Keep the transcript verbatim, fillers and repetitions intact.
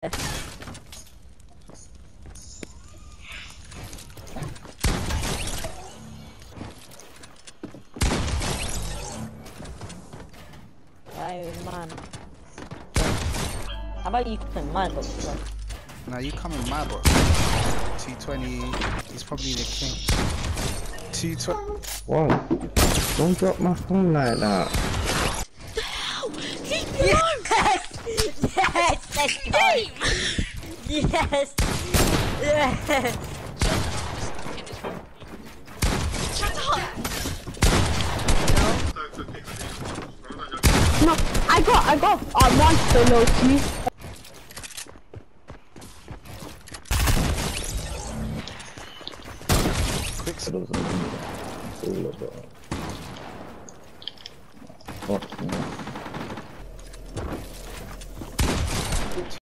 Iron Man. How about you come in my book? Now you come in my book. two twenty, he's probably the king. two twenty. Whoa. Don't drop my phone like that. Yes! Yes! Let's go! Yes! Yes! No, I got, I got uh, monster low key. Quick. Fuck me.